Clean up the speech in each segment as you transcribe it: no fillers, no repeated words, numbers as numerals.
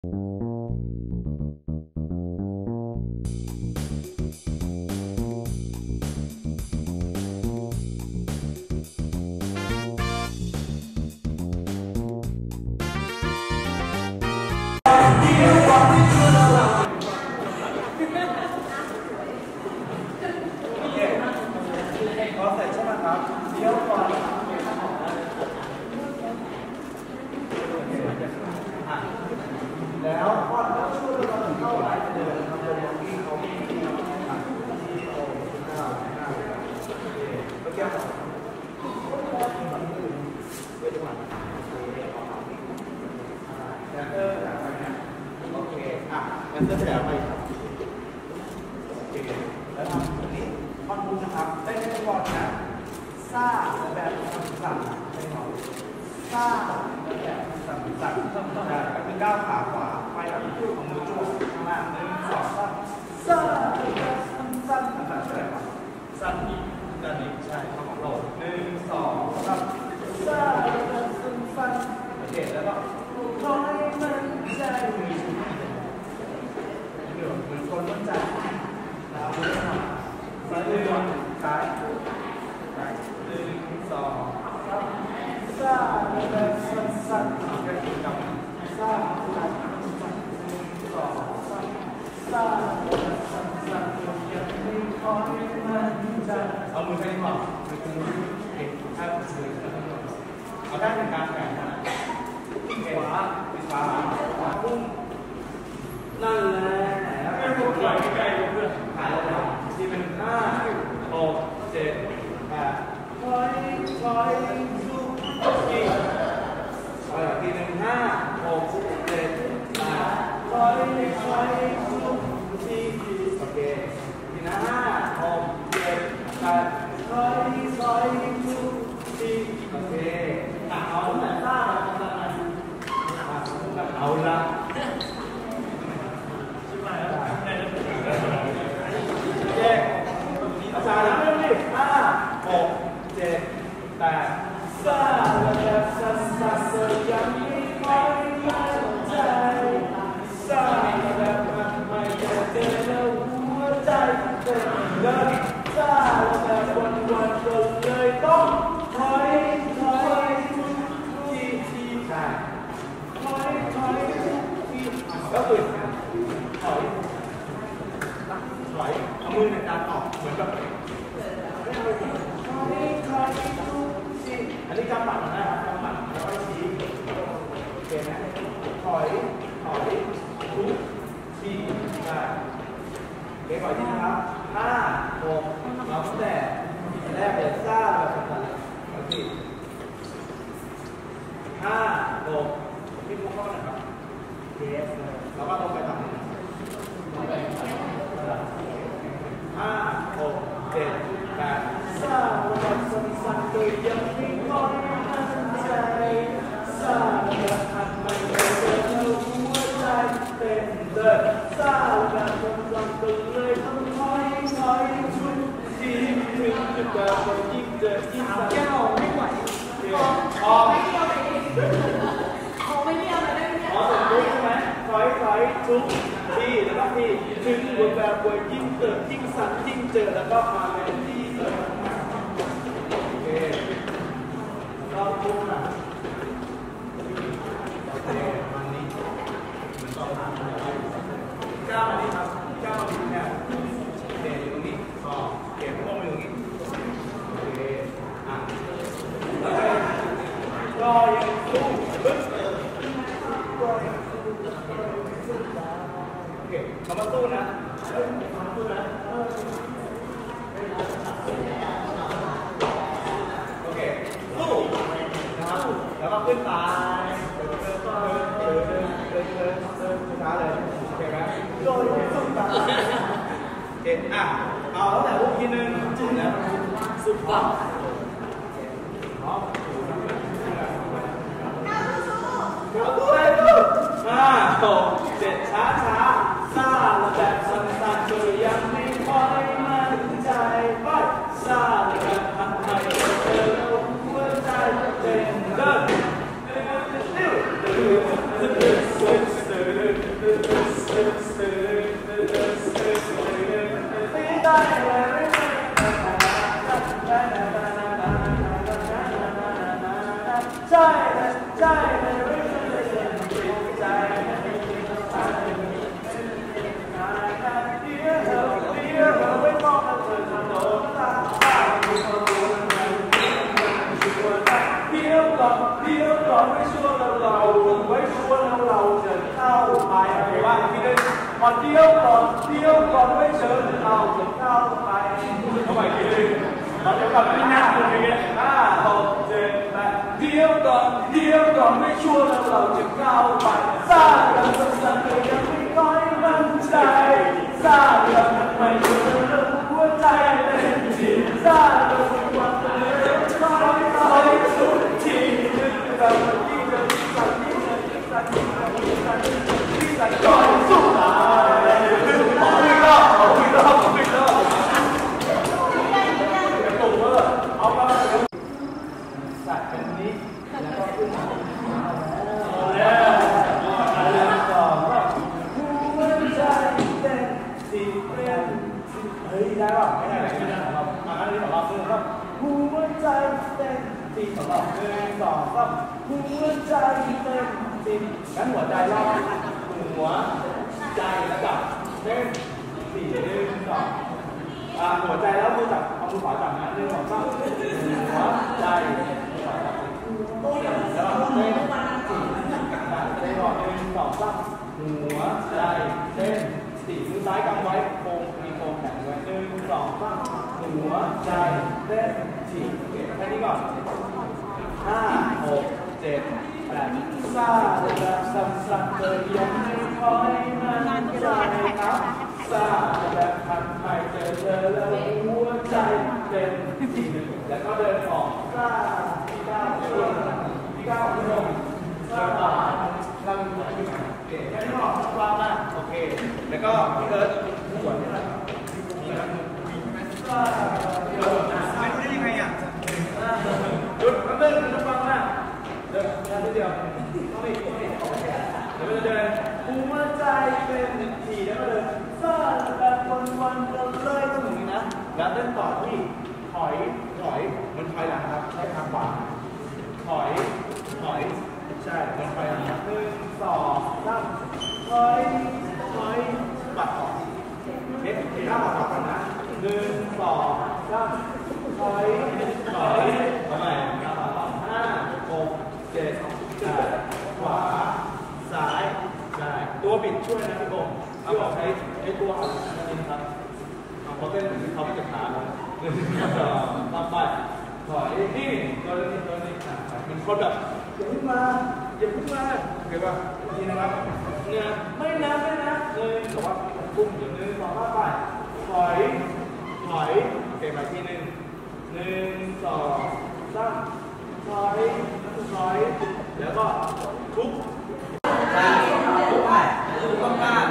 แล้วก็ช่วยเราเข้าหลายเดือนทำเป็นอย่างที่เขาที่ที่โอ้เมื่อกี้โอเคงั้นจะแถมไปครับโอเคแล้วทำตรงนี้ท่อนบุญนะครับเต้นให้ก่อนนะซ่าแบบสั่นๆให้หน่อยซ่าแบบสั่นๆก็คือก้าวขาขวาไปแล้วพูดของมือจุ่มข้างล่าง1 2 3ซ่าแบบสั้นๆสั่นๆใช่ไหมครับสั้นอีกด้านนี้ใช่ข้อของเรา1 2 3ซ่าแบบสั้นๆโอเคแล้วก็คอยมันใจมีเหมือนคนมั่นใจแล้วมือหน่อยซ้ายซ้าย1 2 3ซ่าแบบสั้นๆกันกับซ่าแบบสั้นๆ1 2 3ซ่าแบบสั้นๆยังไม่คอยมันใจเอามือไปก่อนมือขึ้นเก็บข้างมือเอาได้เป็นการแข่งนะขวาพุ่งนั่นแหละไม่พุ่งไหลใกล้ๆเพื่อนหายแล้วที่เป็น5 6 7 8คอยสู้ทีทีหนึ่ง5 6 7 8คอยสู้ทีโอเคทีนะ5 6 7 8คอยสู้ทีโอเคเอาแต่ซ่าเอาละแยกอาจารย์นะไม่5 6 7 8ซ่าแบบสั้นๆยังไม่ค่อยมั่นใจซ่าแบบไม่เจอแล้วหัวใจเต้นเลยซ่าแบบวันๆก็เลยต้องถอยทีค่ะถอยทีแล้วตื่นถอยเอามือในการออกเหมือนกับอันนี้กำปั้นนะครับกำปั้นแล้วก็ชี้โอเคไหมถอยทุกทีได้โอเคก่อนที่นะครับ5 6แล้วแต่แรกเลยซ่าแบบนั้นโอเค5 6พี่มุกเข้ามาหน่อยครับเทสแล้วก็ลงไปต่ำ5 6 7 8ซ่าแบบสั้นๆโดยยังไม่ค่อยมั่นใจซ่าแบบหันไม่เจอแล้วหัวใจเต้นเลยซ่าแบบสั้นๆก็เลยต้องถอยทุกทีถึงจะแบบว่ายิ่งเจอยิ่งสั่นแก้วไม่ไหวออกไม่เที่ยวไหนไม่เที่ยวอะไรได้เนี่ยทุกใช่ไหมถอยทุกทีแล้วก็ทีถึงแบบว่ายิ่งเจอยิ่งสั่นยิ่งเจอแล้วก็มาเป็นที่โอเครอบทุกนะโอเคมันนี้มันต้องทำก้าวนี้ครับก้าวนี้เนี่ยเด่นอยู่ตรงนี้เก็บพวกมันอยู่ตรงนี้โอเคแล้วก็ยังสู้ปึ๊บก็ยังสู้โอเคเขามาสู้นะสู้นะโอเคสู้นะครับแล้วก็ขึ้นตายเดินช้าเลยโอเคไหมโดยสุดตาเด็ดเอาแล้วแต่พวกทีนึงจุดแล้วสุดปังเอาตัวเลยลูก5 6 7ช้าซ่าแล้วแบบสั้นๆโดยยังไม่ค่อยมั่นใจไปซ่าแล้วแบบหันไปเจอแล้วหัวใจเต้นเดินไปโอเคว่าอีกทีนึงก่อนเดียวก่อนไม่เชิญเราจะก้าวไปเข้าไปอีกทีนึงก่อนเดียวก่อนไม่น่าเลยอย่างเงี้ย5 6 7 8เดียวก่อนไม่ชัวร์แล้วเราจะก้าวไปซ่าเราสั่นๆเลยยังไม่ค่อยมั่นใจซ่าเราไม่เชื่อหัวใจเต้นทีซ่าเราไม่หวังเลยค่อยสุดทีนึงเรายิ่งจะสั่นก่อนสุดท้ายขออีกรอบเอามาสัตว์เป็นนี้แล้วก็ขึ้นมาหัวใจเต้นสิเต้นเฮ้ยได้ป่ะไม่ได้ของเราอันนี้ของเราคือครับหัวใจเต้นสิของเรา1 2 3หัวใจเต้นสิงั้นหัวใจรอบหัวใจแล้วกับเต้น4 1 2หัวใจแล้วมือจับเอามือขวาจับนะ1 2 3หัวใจแล้วก็เต้น4ได้ก่อน1 2 3หัวใจเต้น4มือซ้ายกำไว้โค้งมีโค้งแข็งไว้1 2 3หัวใจเต้น4โอเคแค่นี้ก่อน5 6 7 8ซาแบบซ้ำๆเลยยังไม่ค่อยมั่นใจครับซาแบบพันไปเจอแล้วหัวใจเต้น4แล้วก็เดินออกซาพี่ก้าวลงซาลังโอเคแค่นี้ออกกว้างมากโอเคแล้วก็พี่เอิร์ธส่วนนี้แหละไม่รู้ได้ยังไงอ่ะหยุดแป๊บนึงต้องฟังนะเดินเดียวต้องอีกเดี๋ยวเราเดินหัวใจเป็นทีแล้วก็เดินซ่าแบบวันๆกันเลยตรงนี้นะแล้วเดินต่อที่ถอยมันถอยหลังครับใช้ทางขวาถอยใช่มันถอยหลัง1 2 3ถอยปัดออกเอ๊ะทีหน้าปัดออกกันนะ1 2 3ถอยทำไม5 6 7 8ขวาซ้ายใช่ตัวบิดช่วยนะพี่โก้พี่บอกใช้ตัวหันนี่นะครับเขาเต้นเขาไม่จะขาแล้วต่อไปถอยนี่ตัวนี้เป็นคนแบบอย่าเพิ่งมาโอเคป่ะนี่นะครับเนี่ยไม่นะเลยบอกว่าปุ่ม1 2 3ไปถอยโอเคไปที1 2 3ถอยแล้วก็ทุบต้องการ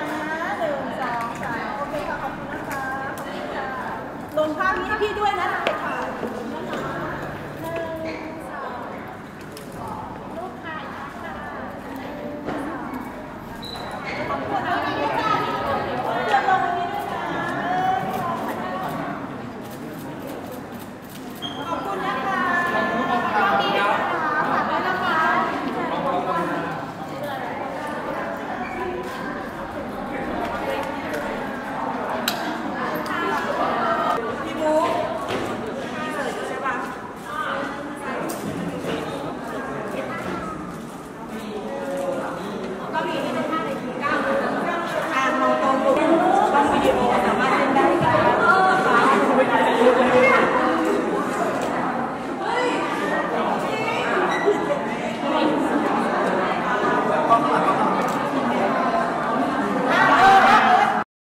ลงภาพนี้ให้พี่ด้วยนะ